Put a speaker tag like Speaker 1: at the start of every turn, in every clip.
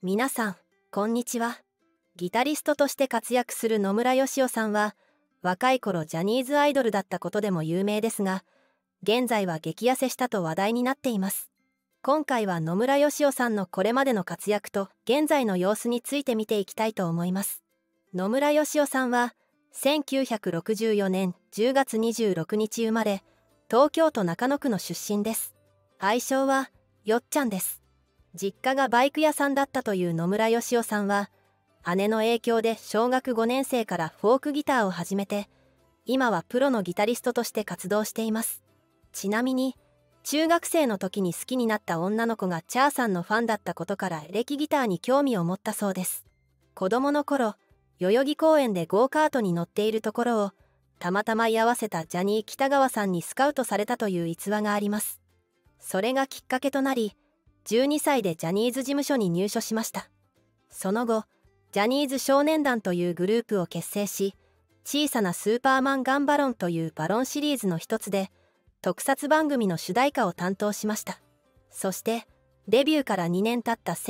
Speaker 1: 皆さん、こんにちは。ギタリストとして活躍する野村義男さんは、若い頃ジャニーズアイドルだったことでも有名ですが、現在は激痩せしたと話題になっています。今回は野村義男さんのこれまでの活躍と現在の様子について見ていきたいと思います。野村義男さんは、1964年10月26日生まれ、東京都中野区の出身です。愛称は、よっちゃんです。実家がバイク屋さんだったという野村義男さんは、姉の影響で小学5年生からフォークギターを始めて、今はプロのギタリストとして活動しています。ちなみに、中学生の時に好きになった女の子がチャーさんのファンだったことからエレキギターに興味を持ったそうです。子供の頃、代々木公園でゴーカートに乗っているところを、たまたま居合わせたジャニー喜多川さんにスカウトされたという逸話があります。それがきっかけとなり、12歳でジャニーズ事務所に入所しました。その後、ジャニーズ少年団というグループを結成し、小さなスーパーマンガンバロンというバロンシリーズの一つで、特撮番組の主題歌を担当しました。そして、デビューから2年経った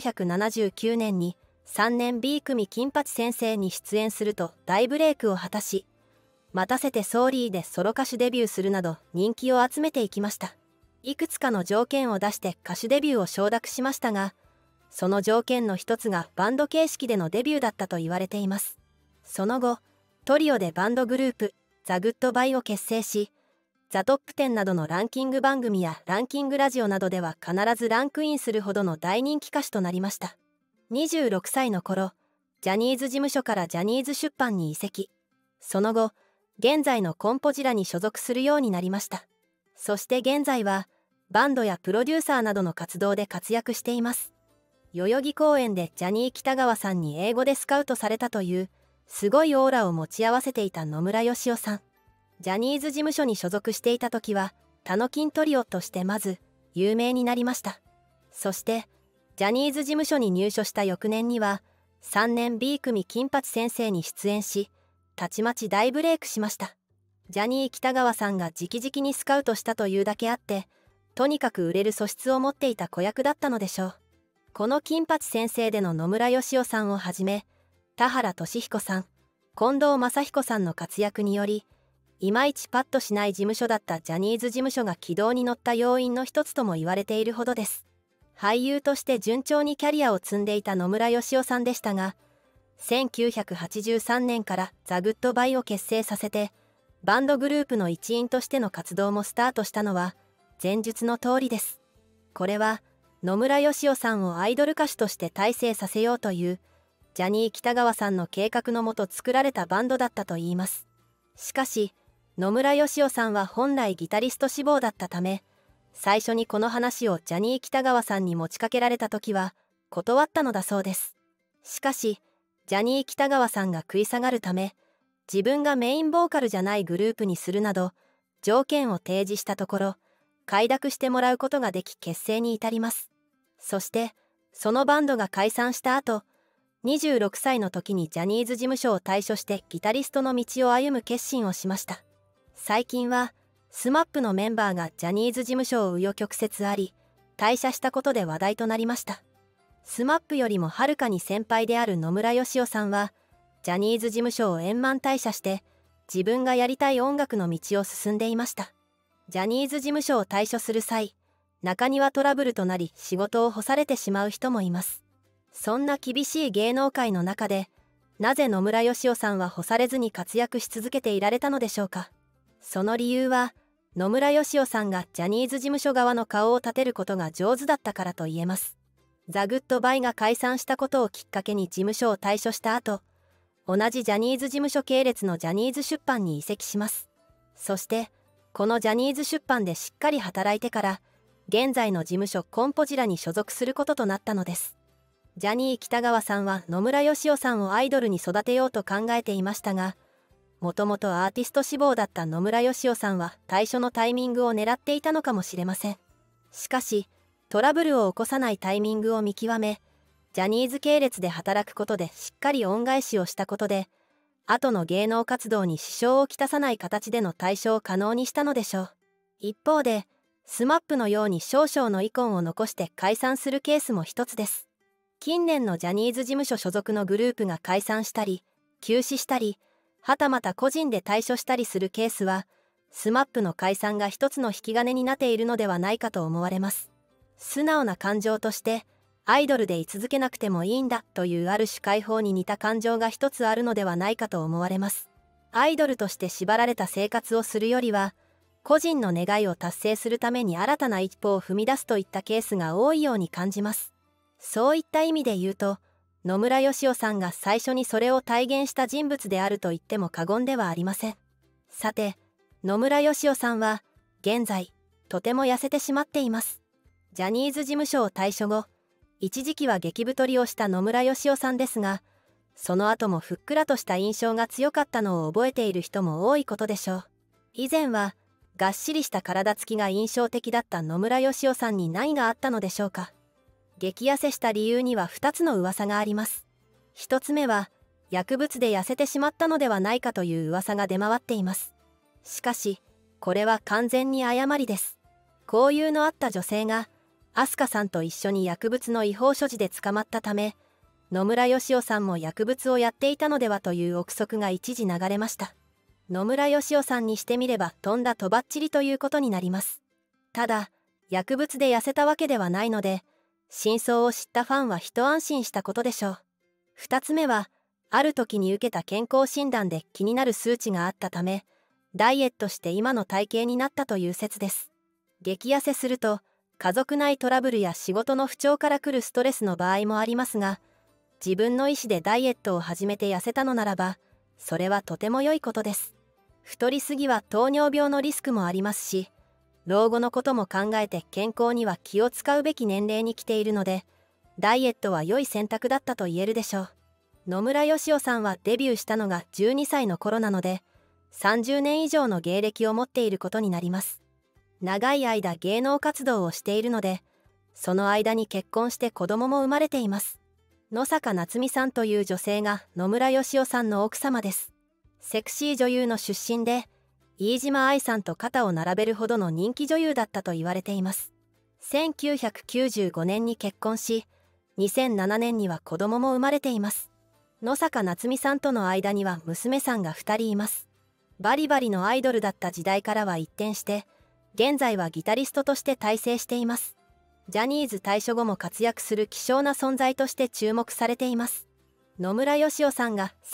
Speaker 1: 1979年に、3年 B 組金八先生に出演すると大ブレイクを果たし、待たせてソーリーでソロ歌手デビューするなど人気を集めていきました。いくつかの条件を出して歌手デビューを承諾しましたが、その条件の一つがバンド形式でのデビューだったと言われています。その後、トリオでバンドグループ、ザ・グッドバイを結成し、ザ・トップ10などのランキング番組やランキングラジオなどでは必ずランクインするほどの大人気歌手となりました。26歳の頃、ジャニーズ事務所からジャニーズ出版に移籍。その後、現在のコンポジラに所属するようになりました。そして現在は、バンドやプロデューサーなどの活動で活躍しています。代々木公園でジャニー喜多川さんに英語でスカウトされたという、すごいオーラを持ち合わせていた野村義男さん。ジャニーズ事務所に所属していた時は、タノキントリオとしてまず、有名になりました。そして、ジャニーズ事務所に入所した翌年には、3年 B 組金八先生に出演し、たちまち大ブレイクしました。ジャニー喜多川さんが直々にスカウトしたというだけあって、とにかく売れる素質を持っていた子役だったのでしょう。この金八先生での野村義男さんをはじめ、田原俊彦さん、近藤正彦さんの活躍により、いまいちパッとしない事務所だったジャニーズ事務所が軌道に乗った要因の一つとも言われているほどです。俳優として順調にキャリアを積んでいた野村義男さんでしたが、1983年からザ・グッドバイを結成させて、バンドグループの一員としての活動もスタートしたのは前述の通りです。これは野村義男さんをアイドル歌手として大成させようというジャニー喜多川さんの計画のもと作られたバンドだったといいます。しかし野村義男さんは本来ギタリスト志望だったため、最初にこの話をジャニー喜多川さんに持ちかけられた時は断ったのだそうです。しかしジャニー喜多川さんが食い下がるため、自分がメインボーカルじゃないグループにするなど条件を提示したところ、快諾してもらうことができ結成に至ります。そしてそのバンドが解散した後、26歳の時にジャニーズ事務所を退所してギタリストの道を歩む決心をしました。最近はSMAPのメンバーがジャニーズ事務所を紆余曲折あり退社したことで話題となりました。SMAPよりもはるかに先輩である野村義男さんはジャニーズ事務所を円満退社して自分がやりたい音楽の道を進んでいました。ジャニーズ事務所を退所する際、中庭トラブルとなり仕事を干されてしまう人もいます。そんな厳しい芸能界の中で、なぜ野村義男さんは干されずに活躍し続けていられたのでしょうか。その理由は、野村義男さんがジャニーズ事務所側の顔を立てることが上手だったからと言えます。ザ・グッドバイが解散したことをきっかけに事務所を退所した後、同じジャニーズ事務所系列のジャニーズ出版に移籍します。そして、このジャニーズ出版でしっかり働いてから、現在の事務所コンポジラに所属することとなったのです。ジャニー喜多川さんは野村義男さんをアイドルに育てようと考えていましたが、もともとアーティスト志望だった野村義男さんは退所のタイミングを狙っていたのかもしれません。しかし、トラブルを起こさないタイミングを見極め、ジャニーズ系列で働くことでしっかり恩返しをしたことで、後の芸能活動に支障をきたさない形での退所を可能にしたのでしょう。一方で、SMAPのように少々の遺恨を残して解散するケースも一つです。 近年のジャニーズ事務所所属のグループが解散したり休止したり、はたまた個人で退所したりするケースは、SMAP の解散が一つの引き金になっているのではないかと思われます。素直な感情としてアイドルで居続けなくてもいいんだというある種解放に似た感情が一つあるのではないかと思われます。アイドルとして縛られた生活をするよりは、個人の願いを達成するために新たな一歩を踏み出すといったケースが多いように感じます。そういった意味で言うと、野村義男さんが最初にそれを体現した人物であると言っても過言ではありません。さて、野村義男さんは現在とても痩せてしまっています。ジャニーズ事務所を退所後、一時期は激太りをした野村義男さんですが、その後もふっくらとした印象が強かったのを覚えている人も多いことでしょう。以前はがっしりした体つきが印象的だった野村義男さんに何があったのでしょうか。激痩せした理由には2つの噂があります。1つ目は薬物で痩せてしまったのではないかという噂が出回っています。しかしこれは完全に誤りです。交友のあった女性が飛鳥さんと一緒に薬物の違法所持で捕まったため、野村義男さんも薬物をやっていたのではという憶測が一時流れました。野村義男さんにしてみればとんだとばっちりということになります。ただ薬物で痩せたわけではないので、真相を知ったファンは一安心したことでしょう。2つ目はある時に受けた健康診断で気になる数値があったため、ダイエットして今の体型になったという説です。激痩せすると家族内トラブルや仕事の不調から来るストレスの場合もありますが、自分の意思でダイエットを始めて痩せたのならば、それはとても良いことです。太りすぎは糖尿病のリスクもありますし、老後のことも考えて健康には気を使うべき年齢に来ているので、ダイエットは良い選択だったと言えるでしょう。野村義男さんはデビューしたのが12歳の頃なので、30年以上の芸歴を持っていることになります。長い間芸能活動をしているので、その間に結婚して子供も生まれています。野坂夏美さんという女性が野村義男さんの奥様です。セクシー女優の出身で、飯島愛さんと肩を並べるほどの人気女優だったと言われています。1995年に結婚し、2007年には子供も生まれています。野坂夏美さんとの間には娘さんが2人います。バリバリのアイドルだった時代からは一転して、現在はギタリストとして大成しています。ジャニーズ退所後も活躍する希少な存在として注目されています。野村義男さんが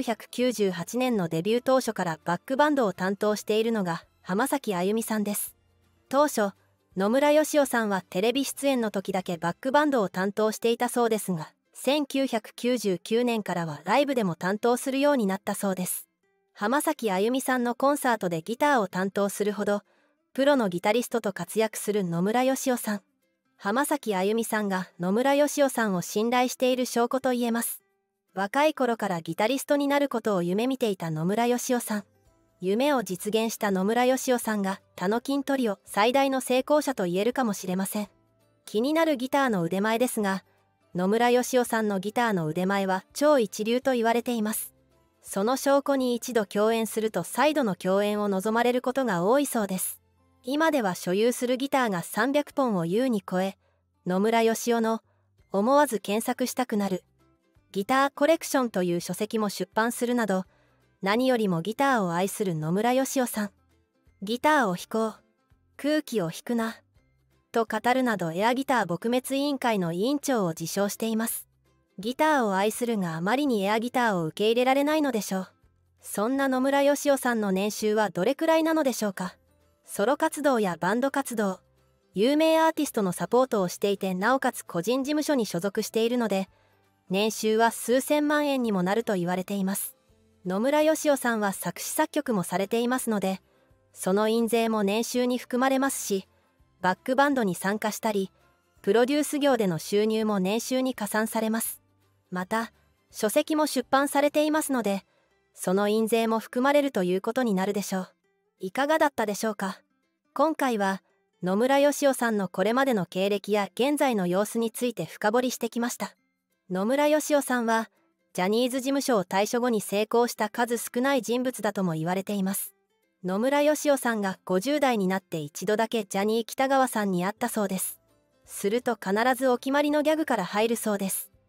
Speaker 1: 1998年のデビュー当初からバックバンドを担当しているのが浜崎あゆみさんです。当初、野村義男さんはテレビ出演の時だけバックバンドを担当していたそうですが、1999年からはライブでも担当するようになったそうです。浜崎あゆみさんのコンサートでギターを担当するほど、プロのギタリストと活躍する野村義男さん。浜崎あゆみさんが野村義男さんを信頼している証拠と言えます。若い頃からギタリストになることを夢見ていた野村義男さん。夢を実現した野村義男さんがタノキントリオ最大の成功者と言えるかもしれません。気になるギターの腕前ですが、野村義男さんのギターの腕前は超一流と言われています。その証拠に一度共演すると再度の共演を望まれることが多いそうです。今では所有するギターが300本を優に超え、野村義男の思わず検索したくなるギターコレクションという書籍も出版するなど、何よりもギターを愛する野村義男さん。ギターを弾こう、空気を弾くな、と語るなどエアギター撲滅委員会の委員長を自称しています。ギターを愛するがあまりにエアギターを受け入れられないのでしょう。そんな野村義男さんの年収はどれくらいなのでしょうか。ソロ活動やバンド活動、有名アーティストのサポートをしていて、なおかつ個人事務所に所属しているので、年収は数千万円にもなると言われています。野村義男さんは作詞作曲もされていますので、その印税も年収に含まれますし、バックバンドに参加したり、プロデュース業での収入も年収に加算されます。また、書籍も出版されていますので、その印税も含まれるということになるでしょう。いかがだったでしょうか。今回は、野村義男さんのこれまでの経歴や現在の様子について深掘りしてきました。野村義男さんは、ジャニーズ事務所を退所後に成功した数少ない人物だとも言われています。野村義男さんが50代になって一度だけジャニー喜多川さんに会ったそうです。すると必ずお決まりのギャグから入るそうです。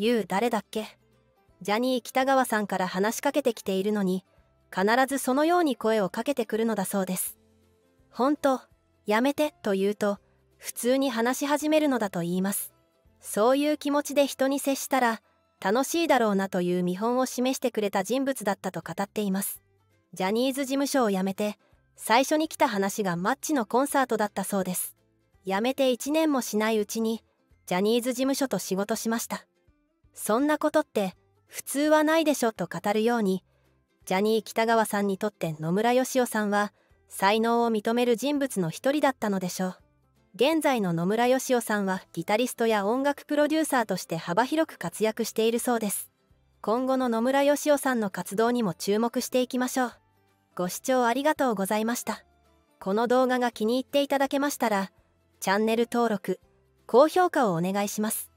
Speaker 1: 誰だっけ。ジャニー喜多川さんから話しかけてきているのに、必ずそのように声をかけてくるのだそうです。ほんと、やめてと言うと、普通に話し始めるのだと言います。そういう気持ちで人に接したら、楽しいだろうなという見本を示してくれた人物だったと語っています。ジャニーズ事務所を辞めて、最初に来た話がマッチのコンサートだったそうです。辞めて1年もしないうちに、ジャニーズ事務所と仕事しました。そんなことって、普通はないでしょと語るように、ジャニー喜多川さんにとって野村義男さんは、才能を認める人物の一人だったのでしょう。現在の野村義男さんはギタリストや音楽プロデューサーとして幅広く活躍しているそうです。今後の野村義男さんの活動にも注目していきましょう。ご視聴ありがとうございました。この動画が気に入っていただけましたら、チャンネル登録、高評価をお願いします。